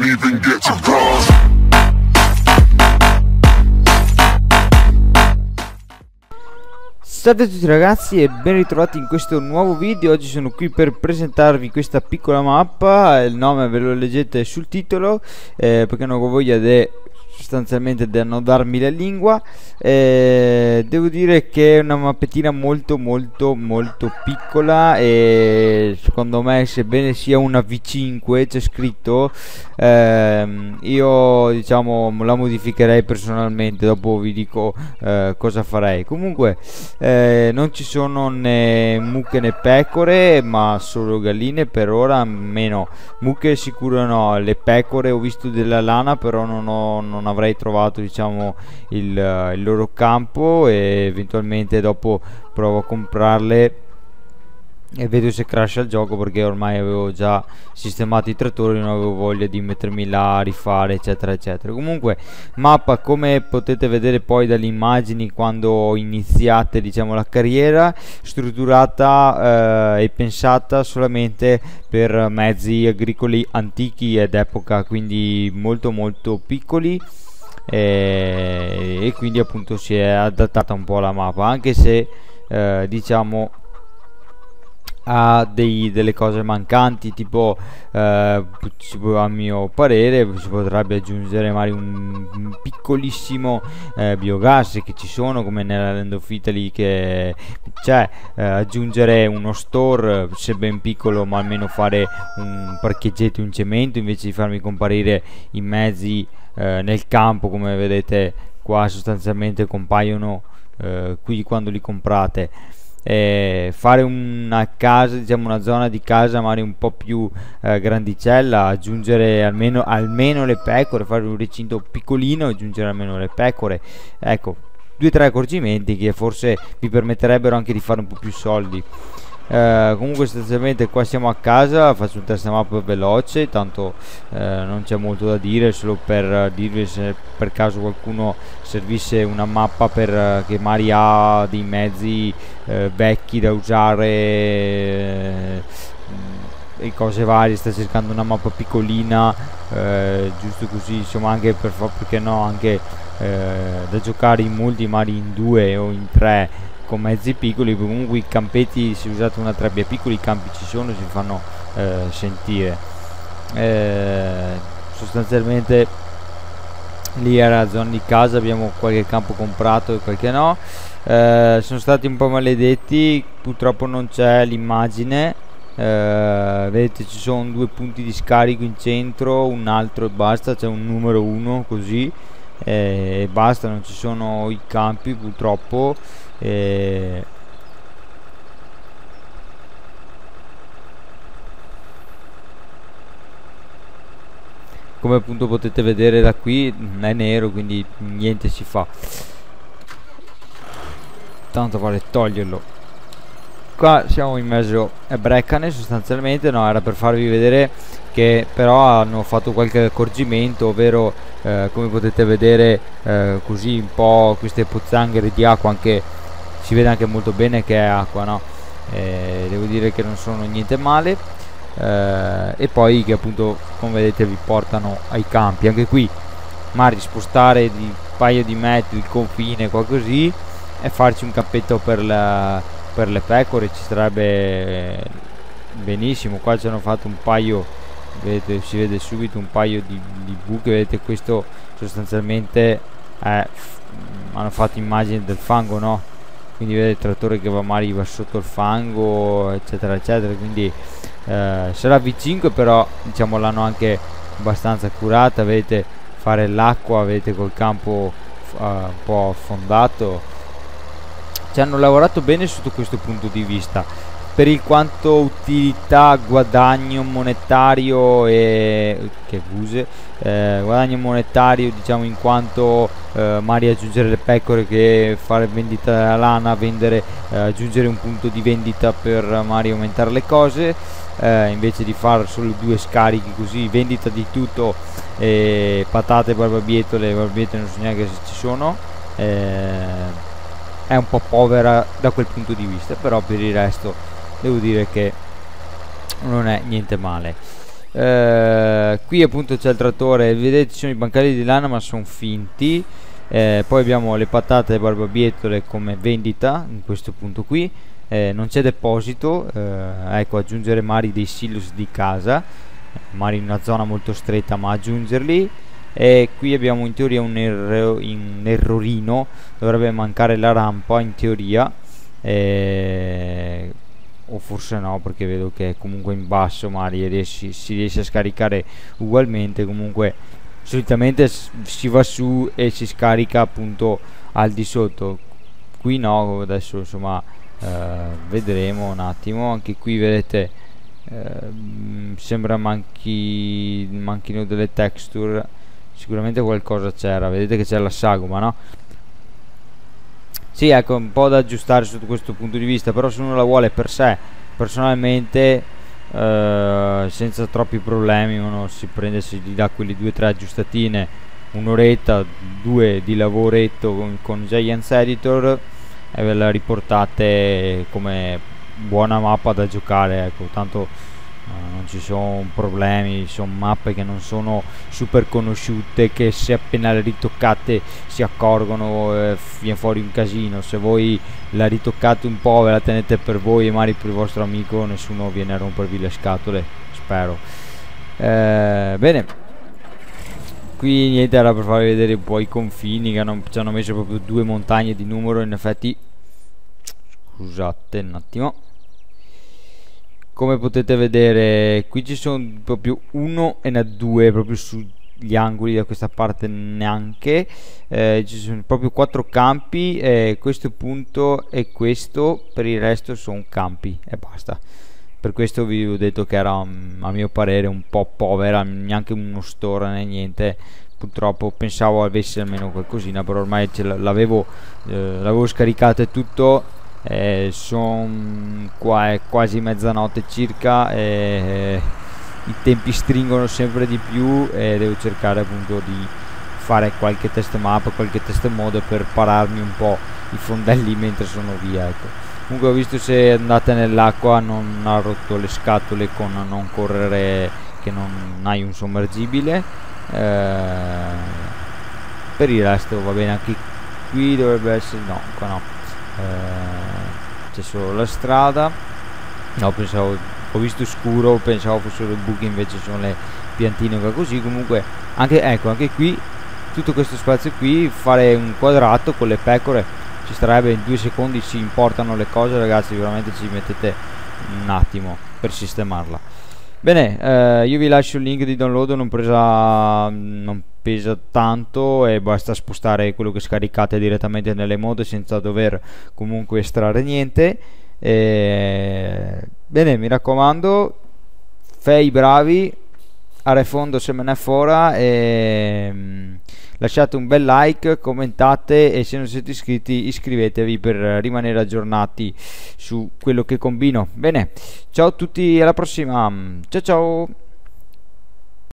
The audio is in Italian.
even get to cross. Salve a tutti ragazzi e ben ritrovati in questo nuovo video. Oggi sono qui per presentarvi questa piccola mappa. Il nome ve lo leggete sul titolo, perché non ho voglia di sostanzialmente di annodarmi la lingua. Devo dire che è una mappettina molto piccola, e secondo me, sebbene sia una V5 c'è scritto, io diciamo la modificherei personalmente, dopo vi dico cosa farei. Comunque non ci sono né mucche né pecore, ma solo galline per ora. Meno mucche sicuro no, le pecore ho visto della lana, però non avrei trovato diciamo il loro campo, e eventualmente dopo provo a comprarle e vedo se crasha il gioco, perché ormai avevo già sistemato i trattori, non avevo voglia di mettermi là a rifare eccetera eccetera. Comunque mappa, come potete vedere poi dalle immagini quando iniziate diciamo la carriera, strutturata e pensata solamente per mezzi agricoli antichi ed epoca, quindi molto piccoli, e quindi appunto si è adattata un po' alla mappa, anche se diciamo ha delle cose mancanti, tipo a mio parere si potrebbe aggiungere magari un piccolissimo biogas, che ci sono come nella Land of Italy che c'è, aggiungere uno store, se ben piccolo, ma almeno fare un parcheggetto in cemento invece di farmi comparire i mezzi nel campo, come vedete qua sostanzialmente compaiono qui quando li comprate. Fare una casa, diciamo una zona di casa magari un po' più grandicella, aggiungere almeno le pecore, fare un recinto piccolino, aggiungere almeno le pecore. Ecco, 2 o 3 accorgimenti che forse vi permetterebbero anche di fare un po' più soldi. Comunque sostanzialmente qua siamo a casa, faccio un test map veloce, tanto non c'è molto da dire, solo per dirvi se per caso qualcuno servisse una mappa per che magari ha dei mezzi vecchi da usare e cose varie, sta cercando una mappa piccolina, giusto così, insomma, anche perché no, anche da giocare in multi, magari in 2 o in 3 con mezzi piccoli. Comunque i campetti, se usate una trebbia piccola, i campi ci sono, si fanno sentire. Sostanzialmente lì era la zona di casa, abbiamo qualche campo comprato e qualche no. Sono stati un po' maledetti, purtroppo non c'è l'immagine. Vedete, ci sono 2 punti di scarico in centro, un altro e basta, c'è un numero 1 così e basta, non ci sono i campi purtroppo. Come appunto potete vedere da qui è nero, quindi niente si fa, tanto vale toglierlo. Qua siamo in mezzo a Brecane sostanzialmente, no, era per farvi vedere che però hanno fatto qualche accorgimento, ovvero come potete vedere così un po' queste pozzanghere di acqua, anche si vede anche molto bene che è acqua, no? Devo dire che non sono niente male, e poi che appunto come vedete vi portano ai campi. Anche qui magari spostare di un paio di metri il confine qua così e farci un campetto per le pecore ci sarebbe benissimo. Qua ci hanno fatto un paio, vedete, si vede subito un paio di buche, vedete, questo sostanzialmente hanno fatto immagine del fango, no? Quindi vedete il trattore che magari va sotto il fango eccetera eccetera, quindi sarà V5, però diciamo l'hanno anche abbastanza curata. Vedete fare l'acqua, vedete col campo un po' affondato, ci hanno lavorato bene sotto questo punto di vista. Per il quanto utilità, guadagno monetario e che buse, guadagno monetario diciamo in quanto magari aggiungere le pecore, che fare vendita della lana, vendere, aggiungere un punto di vendita per magari aumentare le cose, invece di fare solo 2 scarichi così, vendita di tutto, patate, barbabietole non so neanche se ci sono, è un po' povera da quel punto di vista, però per il resto devo dire che non è niente male. Qui appunto c'è il trattore, vedete ci sono i bancali di lana ma sono finti. Poi abbiamo le patate barbabietole come vendita in questo punto qui. Non c'è deposito, ecco, aggiungere magari dei silos di casa, magari in una zona molto stretta, ma aggiungerli. E qui abbiamo in teoria un errorino, dovrebbe mancare la rampa in teoria, o forse no, perché vedo che comunque in basso magari si riesce a scaricare ugualmente. Comunque solitamente si va su e si scarica appunto al di sotto, qui no. Adesso insomma vedremo un attimo. Anche qui vedete sembra manchino delle texture, sicuramente qualcosa c'era, vedete che c'è la sagoma, no? Sì, ecco, un po' da aggiustare sotto questo punto di vista, però se uno la vuole per sé personalmente senza troppi problemi, uno si prende, si gli dà quelle 2 o 3 aggiustatine, un'oretta, 2 di lavoretto con Giants Editor, e ve la riportate come buona mappa da giocare, ecco. Tanto non ci sono problemi, sono mappe che non sono super conosciute, che se appena le ritoccate si accorgono, viene fuori un casino. Se voi la ritoccate un po', ve la tenete per voi e magari per il vostro amico, nessuno viene a rompervi le scatole, spero. Bene, qui niente, era per farvi vedere un po' i confini, che ci hanno messo proprio 2 montagne di numero. In effetti, scusate un attimo, come potete vedere qui ci sono proprio 1 e 2 proprio sugli angoli, da questa parte neanche. Ci sono proprio 4 campi, questo punto e questo, per il resto sono campi e basta. Per questo vi ho detto che era a mio parere un po' povera, neanche uno store né niente. Purtroppo pensavo avesse almeno qualcosina, però ormai l'avevo scaricato e tutto. Sono qua, è quasi mezzanotte circa, i tempi stringono sempre di più e devo cercare appunto di fare qualche test map, qualche test mode per pararmi un po' i fondelli mentre sono via, ecco. Comunque ho visto, se andate nell'acqua non ha rotto le scatole con non correre, che non hai un sommergibile. Per il resto va bene. Anche qui dovrebbe essere, no, qua no, c'è solo la strada. No, pensavo, ho visto scuro, pensavo fossero i buchi, invece sono le piantine qua così. Comunque anche, ecco, anche qui tutto questo spazio qui, fare un quadrato con le pecore ci starebbe in 2 secondi. Si importano le cose, ragazzi, veramente ci mettete un attimo per sistemarla. Bene, io vi lascio il link di download, non pesa tanto e basta spostare quello che scaricate direttamente nelle mode senza dover comunque estrarre niente. Bene, mi raccomando, fai bravi, a refondo se me ne fora, e lasciate un bel like, commentate, e se non siete iscritti iscrivetevi per rimanere aggiornati su quello che combino. Bene, ciao a tutti, alla prossima, ciao ciao.